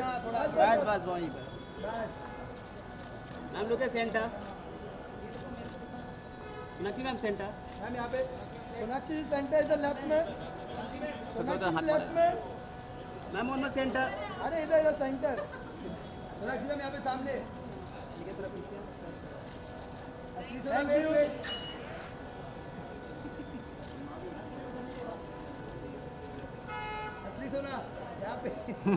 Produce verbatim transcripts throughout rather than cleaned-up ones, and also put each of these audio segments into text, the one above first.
बस बस वहीं पर बस। मैम लोग centre Sonakshi ma'am centre ma'am यहाँ पे सोनाक्षी सेंटर इधर लेफ्ट में सोनाक्षी लेफ्ट में मैम ऑन सेंटर अरे इधर इधर सेंटर सोनाक्षी मैम यहाँ पे सामने ठीक है थोड़ा पीछे थैंक यू असली सोना यहाँ पे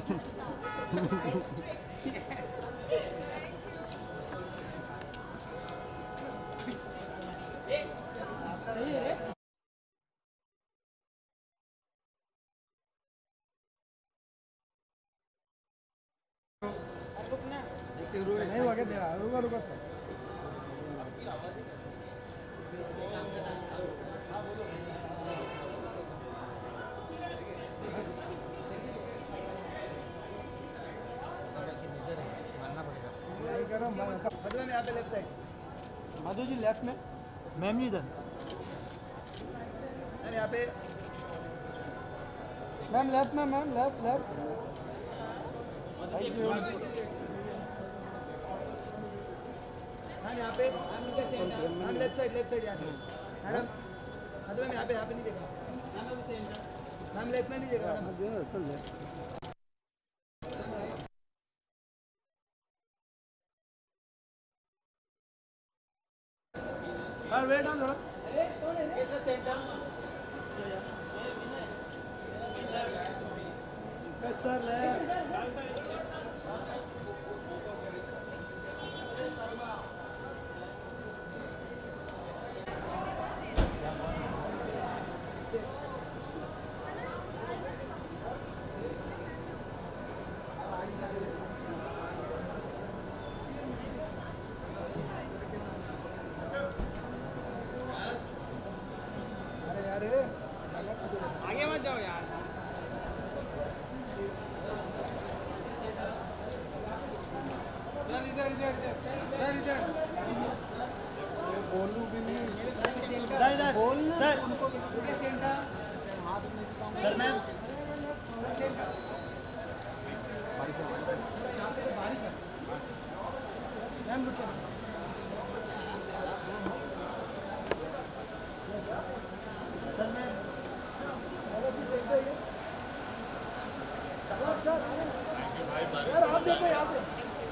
नहीं हुआ क्या तेरा रुको रुको सर मधु मैम यहाँ पे left side Madhu ji left में मैम जी इधर मैम यहाँ पे मैम लेफ्ट में ma'am left left thank you ma'am यहाँ पे ma'am left side left side यहाँ पे मैडम मधु मैम यहाँ पे यहाँ पे नहीं देखा मैम लेफ्ट में नहीं देखा मैडम सर वेट ऑन थोड़ा कैसा सेंटर सर ले आगे मत जाओ यार सर इधर इधर इधर सर इधर बोलू भी नहीं सर इधर बोल सर उनको सेंटर सर मैम बारिश बारिश मैम सर मैम सर आप देखो यहाँ पे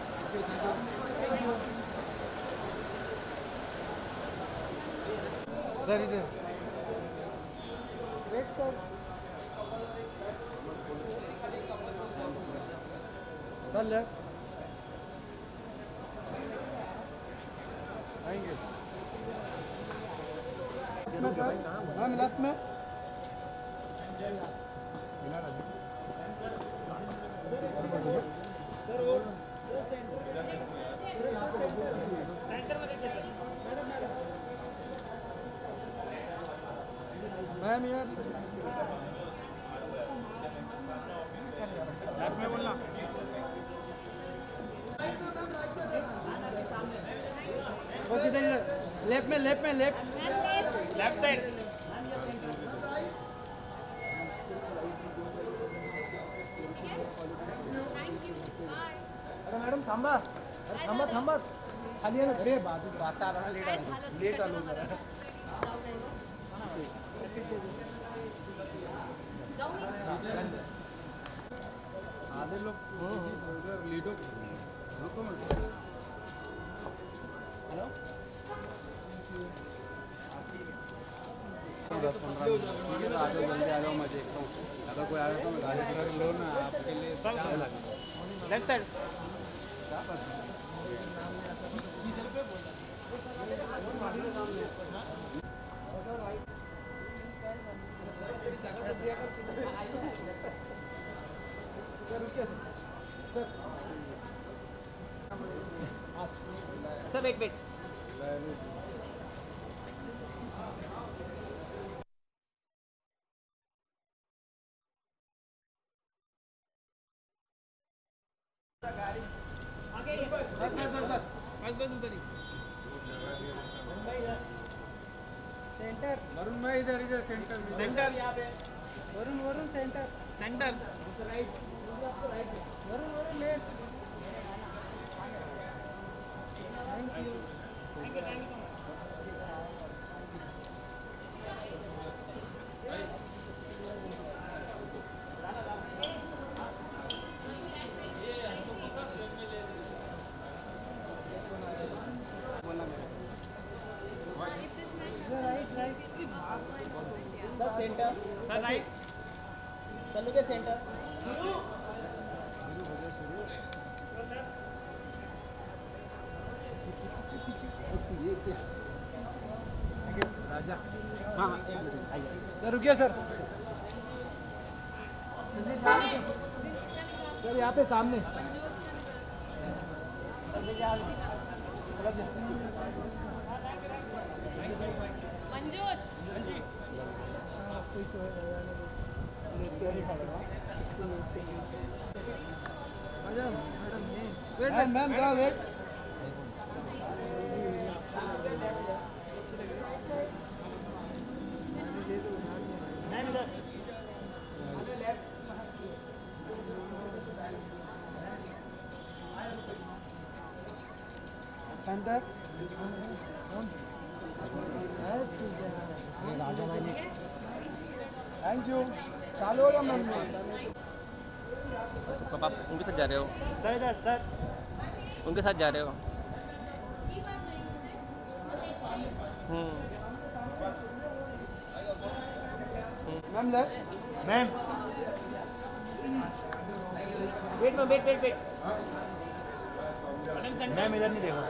सर इधर वेट सर सर लेफ्ट आएंगे में सर मैम लेफ्ट में सर वो सेंटर में देखिए मैडम मैडम मैम यार लेफ्ट में बोलना बस इधर लेफ्ट में लेफ्ट में लेफ्ट लेफ्ट साइड मैडम थांबा थांबा थांबा खाली आहे ना अरे बाजू आता आला लेट आलो लेट आलो आधे लोग उधर लीडो रुको मत हेलो दस पंद्रह मिनट आ जाओ जल्दी आ जाओ मैं देखता हूँ अगर कोई आया तो मैं गाड़ी कर लो ना आपके लिए लेफ्ट साइड सर एक मिनट सेंटर वरुण भाई इधर इधर सेंटर सेंटर यहाँ पे Varun Varun centre centre right Varun Varun ले सर राइट चलो के सेंटर राजा हाँ हाँ सर रुकिए सर सर यहाँ पे सामने मैम मैम क्या वेट मैम इधर सेंटर राजा भाई थैंक यू चालू होगा मैम कब आप उनके साथ जा रहे हो? सर इधर सर उनके साथ जा रहे हो? मैम ले ma'am wait ma'am wait wait wait ma'am इधर नहीं देखो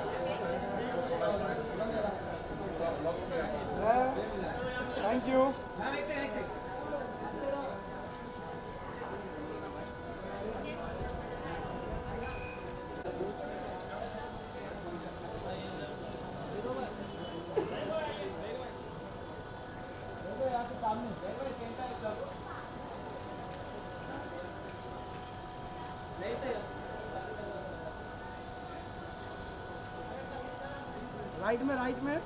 थैंक यू मैम एक सेकंड एक सेकंड राइट में राइट में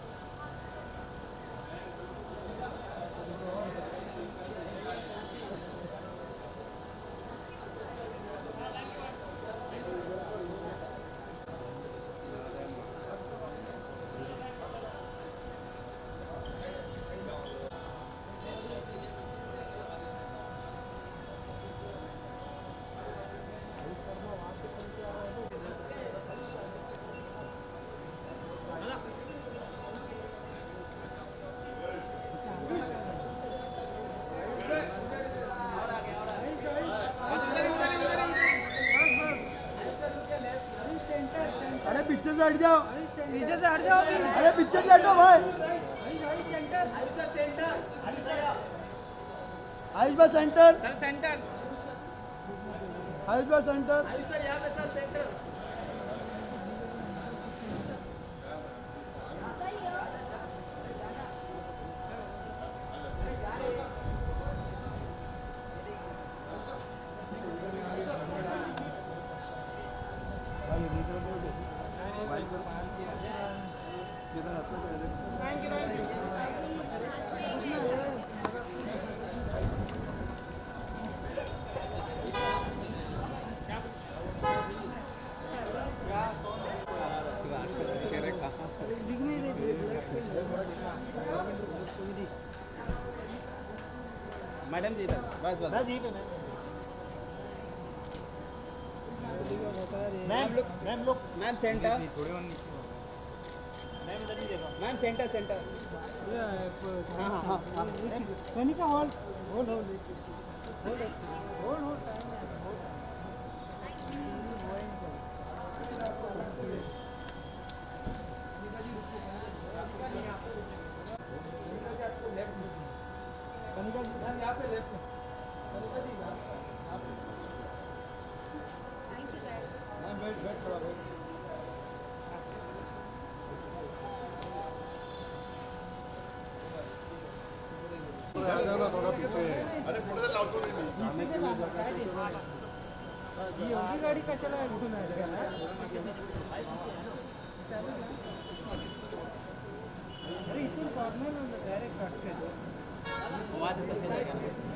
पीछे से हट जाओ पीछे से हट जाओ अरे पीछे से हटो भाई आयुष भाई सेंटर सर सेंटर आयुष भाई सेंटर सर यहाँ पे सर सेंटर मैडम जी इधर बस बस जी पे मैम लोग मैम लोग मैम सेंटर थोड़े और नीचे मैम इधर नहीं देखो मैम सेंटर सेंटर हाँ हाँ हाँ Sonika hold hold hold hold hold hold यहाँ पे लेफ्ट में thank you guys ma'am wait wait थोड़ा वेट थोड़ा पीछे अरे पुढे लावतो रे मी ही एवढी गाडी कशाला घेऊन आहे अरे इथून कॉर्नर डायरेक्ट काटते आवाज तो जाएगा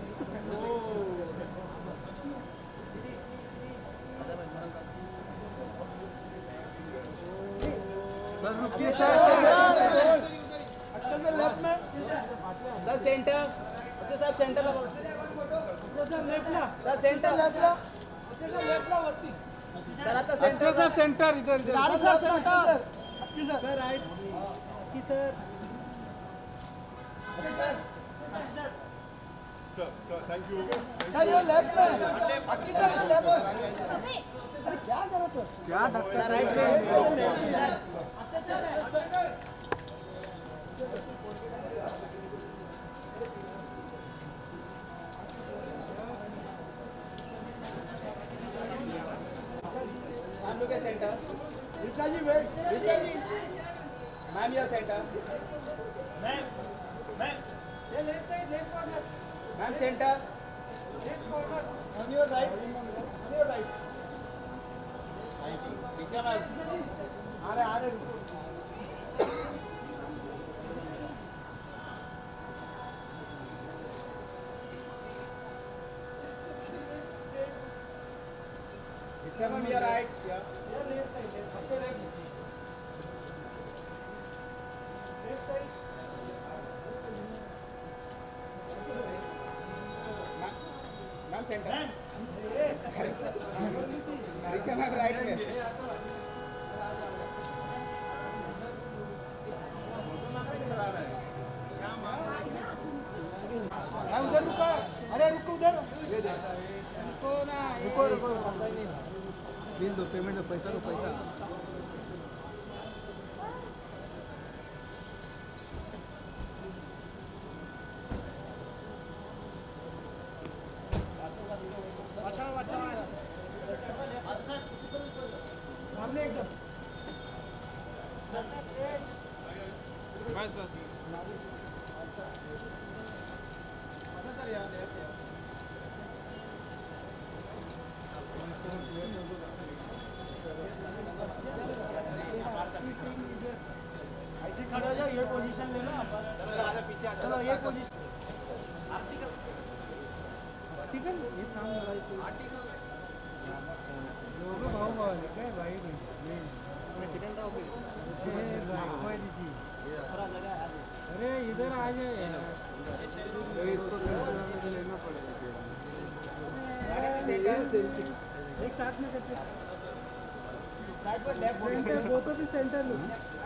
सर रुकिए सर अच्छा सर लेफ्ट में सर सेंटर अच्छा सर सेंटर ला सर लेफ्ट ला सर सेंटर लेफ्ट ला अच्छा सर लेफ्ट ला वरती सर आता सेंटर सर सेंटर इधर इधर सर सेंटर आपकी सर सर राइट की सर अच्छा sir Sir, sir, thank you. Sir ये लेफ्ट में अक्की सर ये लेफ्ट अरे क्या करो तो क्या धक्का राइट में मैम लोग centre Richa ji wait Richa ji ma'am या सेंटर मैम मैम ये left side left corner ma'am centre left corner on your right on your right पीछे मैम आ रहे आ रहे पीछे मैम या राइट या ये लेफ्ट साइड लेफ्ट आपको left left side ma'am centre ma'am पीछे मैम राइट में मैम उधर रुका अरे रुको उधर रुको ना रुको रुको बिल दो पेमेंट दो पैसा दो पैसा सामने एकदम बस बस सर यार लेफ्ट ऐसे खड़ा जाओ ये पोजीशन ले लो पीछे आ चलो ये पोजीशन आर्टिकल आर्टिकल ये काम लड़ाई को आर्टिकल लोगों भाव भाव क्या भाई ये मैं टिकट डाल के भाई जी अरे इधर आ जाए इसको लेना पड़ेगा एक साथ में करते राइट पर लेफ्ट सेंटर बोतो भी सेंटर लो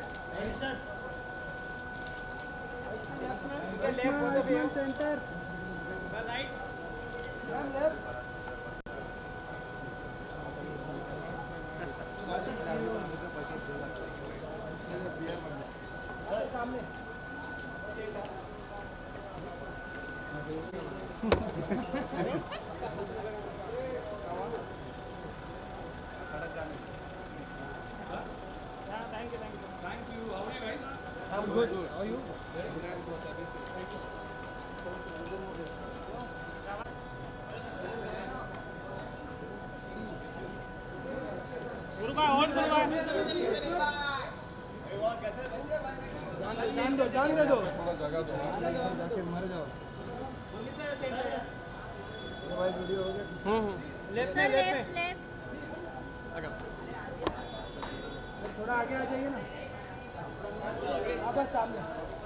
लेफ्ट बोतो भी सेंटर राइट मैम लेफ्ट सामने Thank you. How are you guys? I'm good. How are you? जान दो जान दे दो थोड़ा जगह दो जाके मर जाओ भाई वीडियो हो गया हम्म लेफ्ट में लेफ्ट में थोड़ा आगे आ जाइए ना आप बस सामने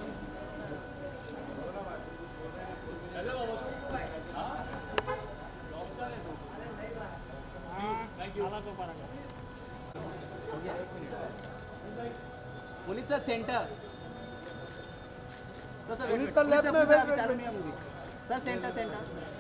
पुनीतचा सेंटर पुनीतचा लेफ्ट में वेट सर सेंटर सेंटर